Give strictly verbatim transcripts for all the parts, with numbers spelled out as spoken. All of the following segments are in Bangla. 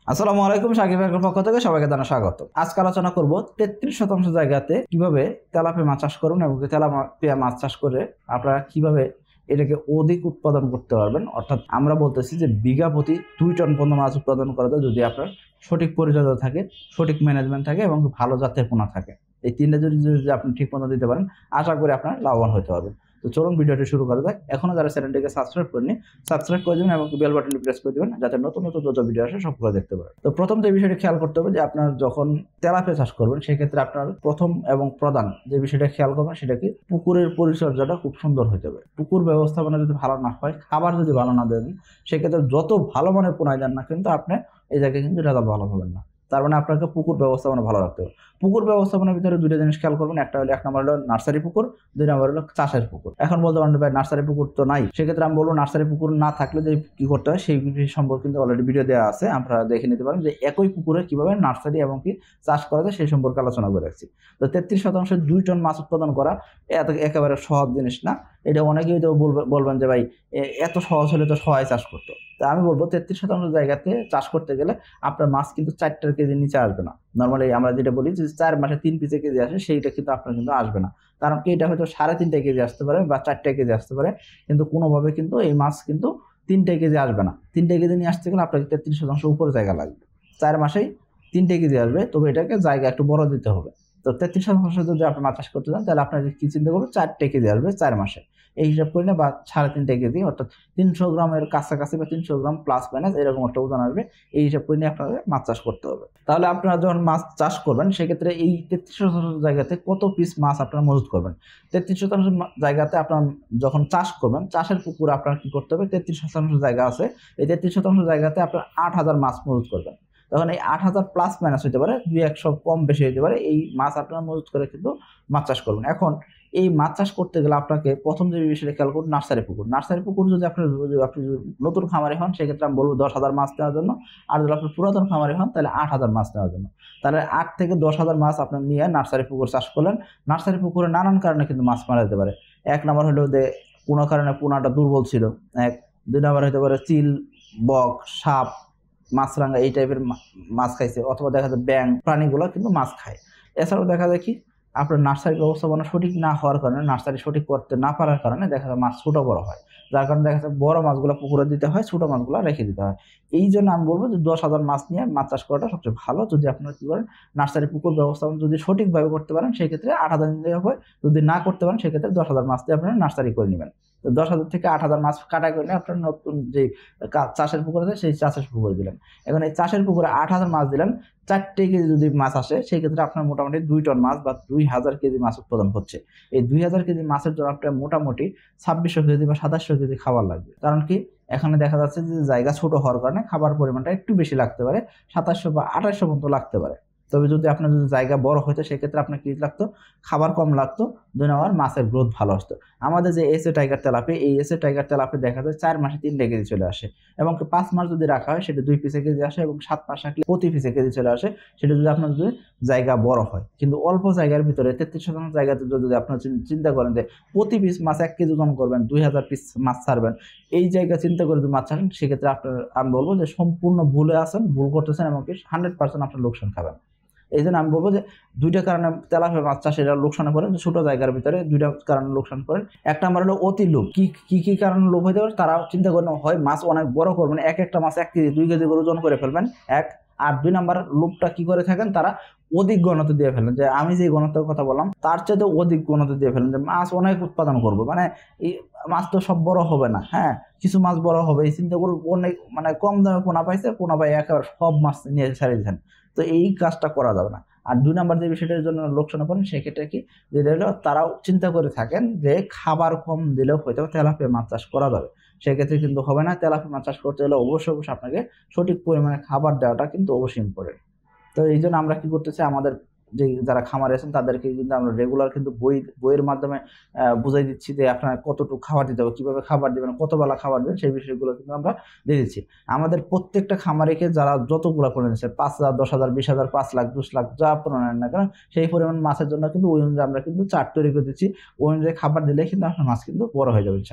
আসসালামু আলাইকুম, সাকিব ভাইয়ের পক্ষ থেকে সবাইকে জানা স্বাগত। আজকে আলোচনা করব তেত্রিশ শতাংশ জায়গাতে কিভাবে তেলাপিয়া মাছ চাষ করুন এবং তেলাপিয়া মাছ চাষ করে আপনারা কিভাবে এটাকে অধিক উৎপাদন করতে পারবেন। অর্থাৎ আমরা বলতেছি যে বিঘা প্রতি দুই টন পর্যন্ত মাছ উৎপাদন করা যায় যদি আপনার সঠিক পরিচর্যা থাকে, সঠিক ম্যানেজমেন্ট থাকে এবং ভালো জাতের পোনা থাকে। এই তিনটা যদি যদি আপনি ঠিক মতো দিতে পারেন, আশা করি আপনার লাভবান হতে পারবেন। তো চলুন ভিডিওটি শুরু করা যাক। এখনো যারা চ্যানেলটিকে সাবস্ক্রাইব করেনি, সাবস্ক্রাইব করে দেবেন এবং বেল বাটনটি প্রেস করে দেবেন যাতে নতুন নতুন যত ভিডিও আসে সবগুলো দেখতে পারেন। তো প্রথম যে বিষয়টি খেয়াল করতে হবে যে আপনার যখন তেলাপিয়া চাষ করবেন সেক্ষেত্রে আপনার প্রথম এবং প্রধান যে বিষয়টা খেয়াল করবেন সেটা কি, পুকুরের পরিচর্যাটা খুব সুন্দর হতে হবে। পুকুর ব্যবস্থাপনা যদি ভালো না হয়, খাবার যদি ভালো না দেন, সেক্ষেত্রে যত ভালো মানের পোনায় দেন না কিন্তু আপনি এই জায়গায় কিন্তু রেজাল্ট ভালো হবেন না। তার মানে আপনাকে পুকুর ব্যবস্থাপনা ভালো রাখতে হবে। পুকুর ব্যবস্থাপনার ভিতরে দুইটা জিনিস খেয়াল করবেন, একটা হলো এক নম্বর হলো নার্সারি পুকুর, দুই নম্বর হলো চাষের পুকুর। এখন বলতে পারেন ভাই নার্সারি পুকুর তো নাই, সেক্ষেত্রে আমি বলবো নার্সারি পুকুর না থাকলে যে কি করতে হয় সেই বিষয় সম্পর্কে কিন্তু অলরেডি ভিডিও দেওয়া আছে, আপনারা দেখে নিতে পারেন যে একই পুকুরে কিভাবে নার্সারি এবং কি চাষ করা যায় সেই সম্পর্কে আলোচনা করে রাখছি। তো তেত্রিশ শতাংশ দুই টন মাছ উৎপাদন করা এত একেবারে সহজ জিনিস না। এটা অনেকেই তো বলবেন যে ভাই এত সহজ হলে তো সবাই চাষ করতো। তা আমি বলবো তেত্রিশ শতাংশ জায়গাতে চাষ করতে গেলে আপনার মাছ কিন্তু চারটার কেজি নিচে আসবে না। নর্মালি আমরা যেটা বলি যে চার মাসে তিন পিসে কেজি আসে, সেইটা কিন্তু আপনার কিন্তু আসবে না। কারণ কি, এটা হয়তো সাড়ে তিনটা কেজি আসতে পারে বা চারটা কেজি আসতে পারে, কিন্তু কোনোভাবে কিন্তু এই মাছ কিন্তু তিনটা কেজি আসবে না। তিনটা কেজি নিয়ে আসতে গেলে আপনাকে তেত্রিশ শতাংশ উপরে জায়গা লাগবে। চার মাসেই তিনটে কেজি আসবে, তবে এটাকে জায়গা একটু বড় দিতে হবে। তো তেত্রিশ শতাংশ যদি আপনি মাছ চাষ করতে চান তাহলে আপনাকে কি চিন্তা করবো, চারটে কেজি আসবে চার মাসে, এই হিসাব করে না, বা সাড়ে তিনটে কেজি অর্থাৎ তিনশো গ্রামের কাছাকাছি বা তিনশো গ্রাম প্লাস মাইনাস এরকম একটা ওজন আসবে। এই হিসাব করে নিয়ে আপনাদের মাছ চাষ করতে হবে। তাহলে আপনারা যখন মাছ চাষ করবেন সেক্ষেত্রে এই তেত্রিশ শতাংশ জায়গাতে কত পিস মাছ আপনারা মজুত করবেন। তেত্রিশ শতাংশ জায়গাতে আপনার যখন চাষ করবেন, চাষের পুকুর আপনার কি করতে হবে, তেত্রিশ শতাংশ জায়গা আছে, এই তেত্রিশ শতাংশ জায়গাতে আপনার আট হাজার মাছ মজুত করবেন। তখন এই আট হাজার প্লাস মাইনাস হতে পারে, দুই একশো কম বেশি হতে পারে, এই মাছ আপনারা মজুত করে কিন্তু মাছ চাষ করবেন। এখন এই মাছ চাষ করতে গেলে আপনাকে প্রথম যে বিষয়টা খেয়াল করুন, নার্সারি পুকুর। নার্সারি পুকুর যদি আপনার আপনি নতুন খামারি হন সেক্ষেত্রে আমি বলবো দশ হাজার মাছ নেওয়ার জন্য, আর যদি আপনি পুরাতন খামারি হন তাহলে আট হাজার মাছ নেওয়ার জন্য। তাহলে আট থেকে দশ হাজার মাছ আপনার নিয়ে নার্সারি পুকুর চাষ করলেন। নার্সারি পুকুরে নানান কারণে কিন্তু মাছ মারা যেতে পারে। এক নম্বর হলো যে কোনো কারণে পোনাটা দুর্বল ছিল, এক। দুই নম্বর হতে পারে চিল, বক, সাপ, মাছরাঙা এই টাইপের মাছ খাইছে, অথবা দেখা যায় ব্যাং প্রাণীগুলো কিন্তু মাছ খায়। এছাড়াও দেখা যায় কি, আপনার নার্সারি ব্যবস্থাপনা সঠিক না হওয়ার কারণে, নার্সারি সঠিক করতে না পারার কারণে দেখা যায় মাছ ছোটো বড় হয়, যার কারণে দেখা যায় বড় মাছগুলো পুকুরে দিতে হয়, ছোটো মাছগুলো রেখে দিতে হয়। এই জন্য আমি বলবো যে দশ হাজার মাছ নিয়ে মাছ চাষ করাটা সবচেয়ে ভালো। যদি আপনারা কী করেন, নার্সারি পুকুর ব্যবস্থাপনা যদি সঠিকভাবে করতে পারেন সেক্ষেত্রে আট হাজার নিতে হবে, যদি না করতে পারেন সেক্ষেত্রে দশ হাজার মাছ দিয়ে আপনারা নার্সারি করে নেবেন। তো দশ হাজার থেকে আট হাজার মাছ কাটা করে নিয়ে আপনার নতুন যে চাষের পুকুর আছে সেই চাষের পুকুরে দিলেন। এখন এই চাষের পুকুরে আট হাজার মাছ দিলেন, চারটে কেজি যদি মাছ আসে সেই ক্ষেত্রে আপনার মোটামুটি দুই টন মাছ বা দুই হাজার কেজি মাছ উৎপাদন হচ্ছে। এই দুই হাজার কেজি মাছের জন্য আপনার মোটামুটি ছাব্বিশশো কেজি বা সাতাশশো কেজি খাবার লাগবে। কারণ কি, এখানে দেখা যাচ্ছে যে জায়গা ছোট হওয়ার কারণে খাবার পরিমাণটা একটু বেশি লাগতে পারে, সাতাশশো বা আঠাশশো পর্যন্ত লাগতে পারে। তবে যদি আপনার যদি জায়গা বড় হতো সেক্ষেত্রে আপনার কি লাগতো, খাবার কম লাগতো, দুই নম্বর মাছের গ্রোথ ভালো আসতো। আমাদের যে এসে টাইগার তেলাপি, এই এসে টাইগার তেলাপি দেখা যায় চার মাসে তিনটে কেজি চলে আসে, এবং পাঁচ মাস যদি রাখা হয় সেটা দুই পিসে কেজি আসে, এবং সাত মাস রাখলে প্রতি পিসে কেজি চলে আসে। সেটা যদি আপনার যদি জায়গা বড় হয়, কিন্তু অল্প জায়গার ভিতরে তেত্রিশ শতাংশ জায়গাতে যদি আপনার চিন্তা করেন যে প্রতি পিস মাছ এক কেজি ওজন করবেন, দুই হাজার পিস মাছ ছাড়বেন, এই জায়গা চিন্তা করে যদি মাছ ছাড়েন সেক্ষেত্রে আপনার আমি বলবো যে সম্পূর্ণ ভুলে আছেন, ভুল করতেছেন, এমনকি হান্ড্রেড পার্সেন্ট আপনার লোকসান খাবেন। এই জন্য আমি বলবো যে দুইটা কারণে তেলাপিয়া মাছ চাষ এটা লোকসান করেন, ছোট জায়গার ভিতরে দুইটা কারণে লোকসান করেন। একটা আমার হলো অতি লোভ। কি কি কি কারণে লোভ হইতে পারে, তারা চিন্তা করেন হয় মাছ অনেক বড় করবেন, এক একটা মাছ এক কেজি দুই কেজি করে ওজন করে ফেলবেন, এক। আর দুই নাম্বার লোভটা কি করে থাকেন, তারা অধিক ঘনত্ব দিয়ে ফেলেন, যে আমি যে ঘনত্বের কথা বললাম তার চাইতে অধিক ঘনত্ব দিয়ে ফেলেন, যে মাছ অনেক উৎপাদন করবো, মানে এই মাছ তো সব বড় হবে না, হ্যাঁ কিছু মাছ বড় হবে, এই চিন্তা করে অনেক মানে কম দামে পোনা পাইছে, পোনা পাই একেবারে সব মাছ নিয়ে ছাড়িয়ে দিচ্ছেন। তো এই কাজটা করা যাবে না। আর দুই নাম্বার যে বিষয়টার জন্য লোকসান করেন সেক্ষেত্রে কি, যেটা হলো তারাও চিন্তা করে থাকেন যে খাবার কম দিলেও হয়তো তেলাপিয়া মাছ চাষ করা যাবে, সেক্ষেত্রে কিন্তু হবে না। তেলাপিয়া মাছ চাষ করতে হলে অবশ্যই অবশ্যই আপনাকে সঠিক পরিমাণে খাবার দেওয়াটা কিন্তু অবশ্যই ইম্পর্টেন্ট। তো এই জন্য আমরা কি করতেছি, আমাদের যে যারা খামারে আছেন তাদেরকে কিন্তু আমরা রেগুলার কিন্তু বই বইয়ের মাধ্যমে বুঝাই দিচ্ছি যে আপনার কতটুকু খাবার দিতে হবে, কীভাবে খাবার দেবেন, কত বেলা খাবার দেবেন, সেই বিষয়গুলো কিন্তু আমরা দিয়ে দিচ্ছি। আমাদের প্রত্যেকটা খামারিকে যারা যতগুলো করে নিচ্ছে, পাঁচ হাজার দশ হাজার বিশ হাজার পাঁচ লাখ দশ লাখ যা আপনারা নেন না কেন, সেই পরিমাণ মাছের জন্য কিন্তু ওই অনুযায়ী আমরা কিন্তু চার্ট তৈরি করে দিচ্ছি। ওই অনুযায়ী খাবার দিলে কিন্তু আপনার মাছ কিন্তু বড় হয়ে যাবে ইনশাআল্লাহ।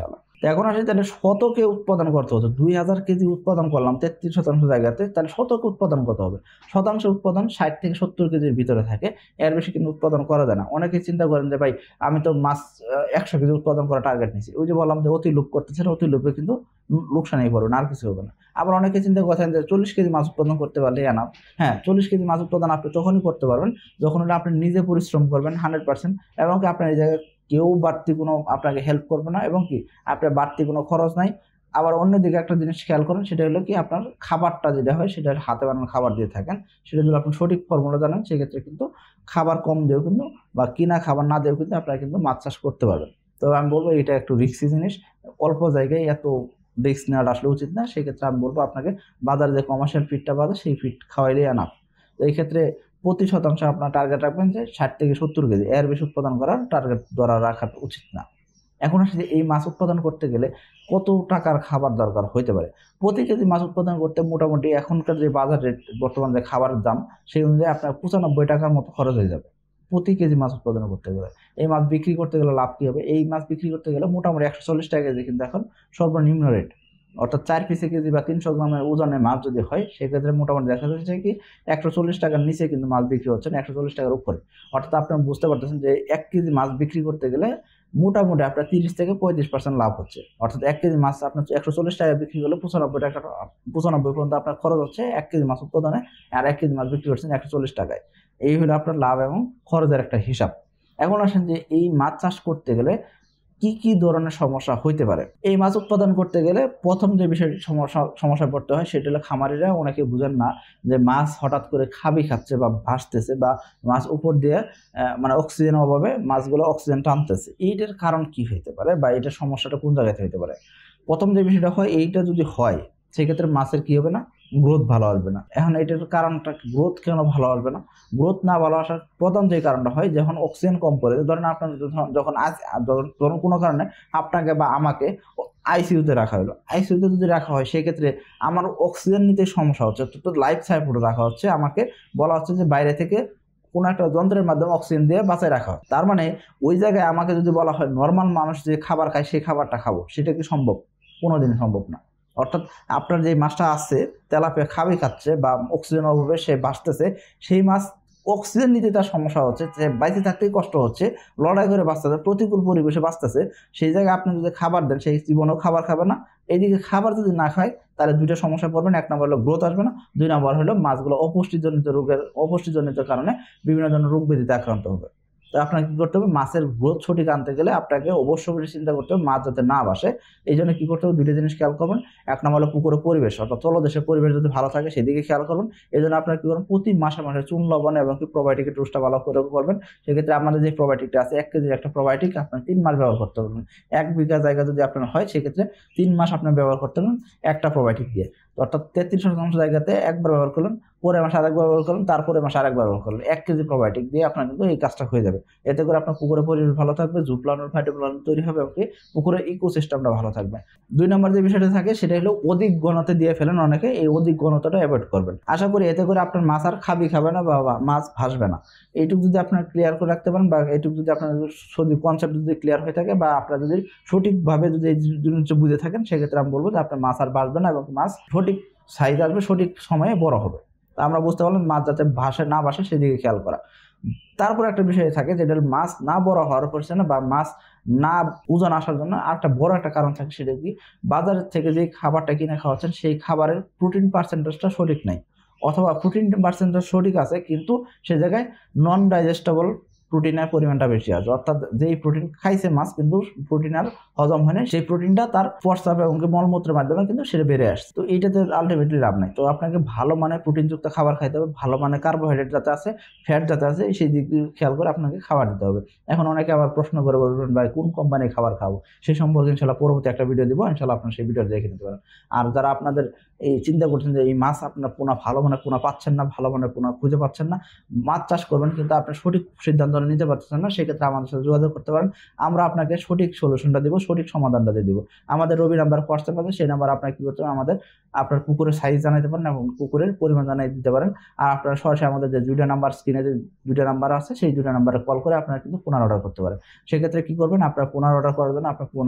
তো এখন আসি তাহলে শতকে উৎপাদন করতে হতো, দুই হাজার কেজি উৎপাদন করলাম তেত্রিশ শতাংশ জায়গাতে, তাহলে শতকে উৎপাদন কত হবে? শতাংশ উৎপাদন ষাট থেকে সত্তর কেজির ভিতরে থাকে, এর বেশি কিন্তু উৎপাদন করা যায় না। অনেকে চিন্তা করেন যে ভাই আমি তো মাছ একশো কেজি উৎপাদন করা টার্গেট নিয়েছি, ওই যে বললাম যে অতি লোভ করতেছেন, অতি লোভে কিন্তু লোকসানই পড়বে না, আর কিছু হবে না। আবার অনেকে চিন্তা করছেন যে চল্লিশ কেজি মাছ উৎপাদন করতে পারলে এনাফ। হ্যাঁ, চল্লিশ কেজি মাছ উৎপাদন আপনি তখনই করতে পারবেন যখন হলে আপনি নিজে পরিশ্রম করবেন হান্ড্রেড পার্সেন্ট, এবং কি আপনার এই জায়গায় কেউ বাড়তি কোনো আপনাকে হেল্প করবে না, এবং কি আপনার বাড়তি কোনো খরচ নাই। আবার অন্যদিকে একটা জিনিস খেয়াল করেন, সেটা হলো কি আপনার খাবারটা যেটা হয় সেটা হাতে বানানো খাবার দিয়ে থাকেন, সেটা যদি আপনি সঠিক ফর্মুলা জানেন সেক্ষেত্রে কিন্তু খাবার কম দিয়েও কিন্তু বা কিনা খাবার না দিয়েও কিন্তু আপনারা কিন্তু মাছ চাষ করতে পারবেন। তবে আমি বলবো এটা একটু রিস্কি জিনিস, অল্প জায়গায় এত রিস্ক নেওয়াটা আসলে উচিত না। সেক্ষেত্রে আমি বলবো আপনাকে বাজারে যে কমার্শিয়াল ফিডটা বাজার সেই ফিড খাওয়াইলেই আনাপ। তো এই ক্ষেত্রে প্রতি শতাংশ আপনার টার্গেট রাখবেন যে ষাট থেকে সত্তর কেজি, এর বেশি উৎপাদন করার টার্গেট ধরা রাখা উচিত না। এখন আসলে এই মাছ উৎপাদন করতে গেলে কত টাকার খাবার দরকার হইতে পারে? প্রতি কেজি মাছ উৎপাদন করতে মোটামুটি এখনকার যে বাজার রেট, বর্তমান যে খাবারের দাম, সেই অনুযায়ী আপনার পঁচানব্বই টাকার মতো খরচ হয়ে যাবে প্রতি কেজি মাছ উৎপাদন করতে গেলে। এই মাছ বিক্রি করতে গেলে লাভ কী হবে? এই মাছ বিক্রি করতে গেলে মোটামুটি একশো চল্লিশ টাকা কেজি কিন্তু এখন সর্বনিম্ন রেট, অর্থাৎ চার পিসে কেজি বা তিনশো গ্রামের ওজনের মাছ যদি হয় সেক্ষেত্রে মোটামুটি দেখা যাচ্ছে কি একশো চল্লিশ টাকার নিচে কিন্তু মাছ বিক্রি হচ্ছে না, একশো চল্লিশ টাকার উপরে। অর্থাৎ আপনি বুঝতে পারতেছেন যে এক কেজি মাছ বিক্রি করতে গেলে মোটামুটি আপনার তিরিশ থেকে পঁয়ত্রিশ পার্সেন্ট লাভ হচ্ছে। অর্থাৎ এক কেজি মাছ আপনার একশো চল্লিশ টাকা বিক্রি করলে পঁচানব্বই টাকা পঁচানব্বই পর্যন্ত আপনার খরচ হচ্ছে এক কেজি মাছ উৎপাদনে, আর এক কেজি মাছ বিক্রি করছেন একশো চল্লিশ টাকায়। এই হলো আপনার লাভ এবং খরচের একটা হিসাব। এখন আসেন যে এই মাছ চাষ করতে গেলে কি কি ধরনের সমস্যা হইতে পারে? এই মাছ উৎপাদন করতে গেলে প্রথম যে বিষয়টি সমস্যা সমস্যায় পড়তে হয় সেটা হলো খামারিরা অনেকে বুঝেন না যে মাছ হঠাৎ করে খাবি খাচ্ছে বা ভাসতেছে, বা মাছ উপর দিয়ে মানে অক্সিজেন অভাবে মাছগুলো অক্সিজেন টানতেছে। এইটার কারণ কি হইতে পারে বা এটার সমস্যাটা কোন জায়গাতে হইতে পারে? প্রথম যে বিষয়টা হয়, এইটা যদি হয় সেক্ষেত্রে মাছের কি হবে না, গ্রোথ ভালো আসবে না। এখন এটার কারণটা গ্রোথ কেন ভালো আসবে না? গ্রোথ না ভালো আসার প্রধান যে কারণটা হয়, যখন অক্সিজেন কম পড়ে, ধরেন আপনার যখন আজ ধরুন কোনো কারণে আপনাকে বা আমাকে আইসিইউতে রাখা হলো, আইসিইউতে যদি রাখা হয় সেক্ষেত্রে আমার অক্সিজেন নিতে সমস্যা হচ্ছে, তো লাইফ সাপোর্টে রাখা হচ্ছে, আমাকে বলা হচ্ছে যে বাইরে থেকে কোনো একটা যন্ত্রের মাধ্যমে অক্সিজেন দিয়ে বাঁচায় রাখা হয়। তার মানে ওই জায়গায় আমাকে যদি বলা হয় নর্মাল মানুষ যে খাবার খায় সেই খাবারটা খাবো, সেটা কি সম্ভব? কোনোদিন সম্ভব না। অর্থাৎ আপনার যে মাছটা আছে তেলাপিয়া খাবি খাচ্ছে বা অক্সিজেন অভাবে সে বাঁচতেছে, সেই মাছ অক্সিজেন নিতে তার সমস্যা হচ্ছে, সে বাইরে থাকতেই কষ্ট হচ্ছে, লড়াই করে বাঁচতেছে, প্রতিকূল পরিবেশে বাঁচতেছে, সেই জায়গায় আপনি যদি খাবার দেন সেই জীবনেও খাবার খাবে না। এইদিকে খাবার যদি না খায় তাহলে দুইটা সমস্যা পড়বেন, এক নম্বর হলো গ্রোথ আসবে না, দুই নম্বর হলো মাছগুলো অপুষ্টিজনিত রোগের অপুষ্টিজনিত কারণে বিভিন্ন ধরনের রোগ ব্যাধিতে আক্রান্ত হবে। তো আপনাকে কী করতে হবে? মাছের গ্রোথ সঠিক আনতে গেলে আপনাকে অবশ্যই চিন্তা করতে হবে মাছ যাতে না বাসে। এই জন্য কী করতে হবে? দুইটা জিনিস খেয়াল করবেন। এক নম্বর হলো পুকুরের পরিবেশ, অর্থাৎ তলদেশের পরিবেশ যদি ভালো থাকে সেদিকে খেয়াল করবেন। এই জন্য আপনারা কী করবেন? প্রতি মাসে মাসে চুন লবণ এবং কি প্রোবায়োটিকের ডোজটা ভালো করে করবেন। সেক্ষেত্রে আমাদের যে প্রোবায়োটিকটা আছে এক কেজির একটা প্রোবায়োটিক আপনার তিন মাস ব্যবহার করতে পারবেন। এক বিঘা জায়গা যদি আপনার হয় সেক্ষেত্রে তিন মাস আপনার ব্যবহার করতে পারবেন একটা প্রোবায়োটিক দিয়ে। অর্থাৎ তেত্রিশ শতাংশ জায়গাতে একবার ব্যবহার করলেন, পরের মাসে আরেকবার ব্যবহার করলেন, তারপরে মাসে আরেকবার ব্যবহার করলেন, এক কেজি প্রোবায়োটিক দিয়ে আপনার কিন্তু এই কাজটা হয়ে যাবে। এতে করে আপনার পুকুরের পরিবেশ ভালো থাকবে, জুপ্লানোর ফাইটোপ্লানন তৈরি হবে এবং পুকুরের ইকোসিস্টেমটা ভালো থাকবে। দুই নম্বর যে বিষয়টা থাকে সেটা হলো অধিক ঘনতে দিয়ে ফেলেন অনেকে, এই অধিক ঘনতাটা অ্যাভয়েড করবেন। আশা করি এতে করে আপনার মাছ আর খাবি খাবে না বা মাছ ভাসবে না। এইটুকু যদি আপনার ক্লিয়ার করে রাখতে পারেন বা এইটুকু যদি আপনার যদি কনসেপ্ট যদি ক্লিয়ার হয়ে থাকে বা আপনারা যদি সঠিকভাবে যদি এই জিনিসটা বুঝে থাকেন সেক্ষেত্রে আমি বলবো যে আপনার মাছ আর ভাসবে না এবং মাছ সঠিক সাইজ আসবে, সঠিক সময়ে বড় হবে। তা আমরা বুঝতে পারলাম মাছ যাতে ভাসে না ভাসে সেদিকে খেয়াল করা। তারপর একটা বিষয় থাকে যেটা মাছ না বড় হওয়ার পরিস্থিতি বা মাছ না ওজন আসার জন্য আরেকটা বড় একটা কারণ থাকে, সেটা কি বাজার থেকে যে খাবারটা কিনে খাওয়াচ্ছেন সেই খাবারের প্রোটিন পার্সেন্টেজটা সঠিক নাই, অথবা প্রোটিন পার্সেন্টেজ সঠিক আছে কিন্তু সে জায়গায় নন ডাইজেস্টেবল প্রোটিনের পরিমাণটা বেশি আছে, অর্থাৎ যেই প্রোটিন খাইছে মাছ কিন্তু প্রোটিন আর হজম হয় না, সেই প্রোটিনটা তার প্রস্রাব এবং মলমূত্রের মাধ্যমে কিন্তু সেটা বেড়ে আসছে। তো এইটাতে আলটিমেটলি লাভ নাই। তো আপনাকে ভালো মানের প্রোটিনযুক্ত খাবার খাইতে হবে, ভালো মানের কার্বোহাইড্রেট যাতে আছে, ফ্যাট যাতে আছে, সেই দিক খেয়াল করে আপনাকে খাবার দিতে হবে। এখন অনেকে আবার প্রশ্ন করে বলবেন ভাই কোন কোম্পানির খাবার খাবো, সেই সম্পর্কে ইনশাল্লাহ পরবর্তী একটা ভিডিও দিব, ইনশাল্লাহ আপনারা সেই ভিডিও দেখে নিতে পারেন। আর যারা আপনাদের এই চিন্তা করছেন যে এই মাছ আপনার পোনা ভালো মানের পোনা পাচ্ছেন না, ভালো মানের পোনা খুঁজে পাচ্ছেন না, মাছ চাষ করবেন কিন্তু আপনি সঠিক সিদ্ধান্ত নিতে পারতেছেন না, সেক্ষেত্রে আমাদের সাথে যোগাযোগ করতে পারেন। আমরা আপনাকে সঠিক সলিউশনটা দিব, সঠিক সমাধানটা দিয়ে দিব। আমাদের রবি নাম্বার হোয়াটসঅ্যাপ আছে, সেই নাম্বার আপনার কি করতে হবে, আমাদের আপনার পুকুরের সাইজ জানাতে পারেন এবং পুকুরের পরিমাণ জানাই দিতে পারেন। আর আপনারা সরাসরি আমাদের যে দুইটা নাম্বার স্ক্রিনে যে দুইটা নাম্বার আছে সেই দুইটা নাম্বারে কল করে আপনারা কিন্তু পোনার অর্ডার করতে পারেন। সেক্ষেত্রে কি করবেন? আপনার পোনার অর্ডার করার জন্য আপনার পোনার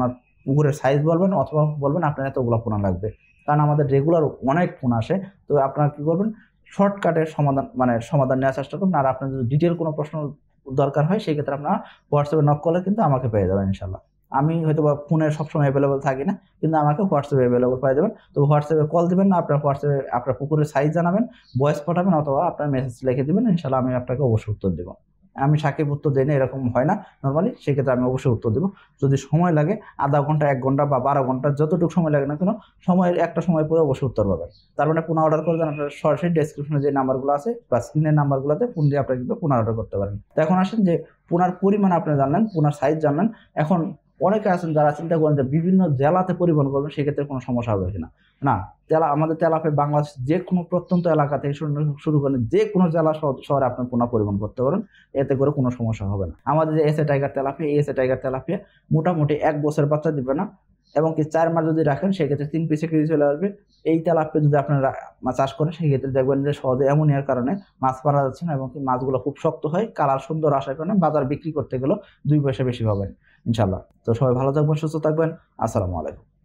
পুকুরের সাইজ বলবেন অথবা বলবেন আপনার এতগুলো পোনা লাগবে, কারণ আমাদের রেগুলার অনেক পোনা আসে। তো আপনারা কি করবেন, শর্টকাটের সমাধান মানে সমাধান নেওয়ার চেষ্টা করবেন। আর আপনার যদি ডিটেল কোনো প্রশ্ন দরকার হয় সেই ক্ষেত্রে আপনারা হোয়াটসঅ্যাপে নক করলে কিন্তু আমাকে পেয়ে যাবেন ইনশাল্লাহ। আমি হয়তো বা ফোনে সবসময় অ্যাভেলেবল থাকি না, কিন্তু আমাকে হোয়াটসঅ্যাপে অ্যাভেলেবল পাই যাবেন। তো হোয়াটসঅ্যাপে কল দিবেন না, আপনার হোয়াটসঅ্যাপে আপনার পুকুরের সাইজ জানাবেন, ভয়েস পাঠাবেন অথবা আপনার মেসেজ লিখে দিবেন, ইনশাল্লাহ আমি আপনাকে অবশ্যই উত্তর দেবো। আমি সাকিব উত্তর দিই না এরকম হয় না নর্মালি, সেক্ষেত্রে আমি অবশ্যই উত্তর দেবো। যদি সময় লাগে আধা ঘন্টা এক ঘন্টা বা বারো ঘন্টা যতটুকু সময় লাগে না কেন, সময়ের একটা সময় পরে অবশ্যই উত্তর পাবেন। তার মানে পুনঃ অর্ডার করবেন, আপনার সরাসরি ডেসক্রিপশনে যে নাম্বারগুলো আছে বা স্ক্রিনের নাম্বারগুলোতে ফোন দিয়ে আপনারা কিন্তু পুনঃ অর্ডার করতে পারেন। তো এখন আসেন যে পোনার পরিমাণ আপনি জানলেন, পোনার সাইজ জানলেন। এখন অনেকে আছেন যারা চিন্তা করেন যে বিভিন্ন জেলাতে পরিবহন করবেন, সেক্ষেত্রে কোনো সমস্যা হবে কিনা। না, তেলা আমাদের তেলাপে বাংলাদেশ যে কোনো প্রত্যন্ত এলাকা থেকে শুরু শুরু করেন যে কোনো জেলা শহরে আপনি পোনা পরিবহন করতে পারেন, এতে করে কোনো সমস্যা হবে না। আমাদের যে এসএ টাইগার তেলাপিয়া, এই এসএ টাইগার তেলাপিয়া মোটামুটি এক বছর বাচ্চা দিবে না, এবং কি চার মাস যদি রাখেন সেক্ষেত্রে তিন পিসে কেজি চলে আসবে। এই তেলাপিয়া যদি আপনারা চাষ করেন সেক্ষেত্রে দেখবেন যে সহজে অ্যামোনিয়ার কারণে মাছ মারা যাচ্ছে না, এবং কি মাছগুলো খুব শক্ত হয়, কালার সুন্দর আসার কারণে বাজার বিক্রি করতে গেলেও দুই পয়সা বেশি পাবেন ইনশাল্লাহ। তো সবাই ভালো থাকবেন, সুস্থ থাকবেন। আসসালামু আলাইকুম।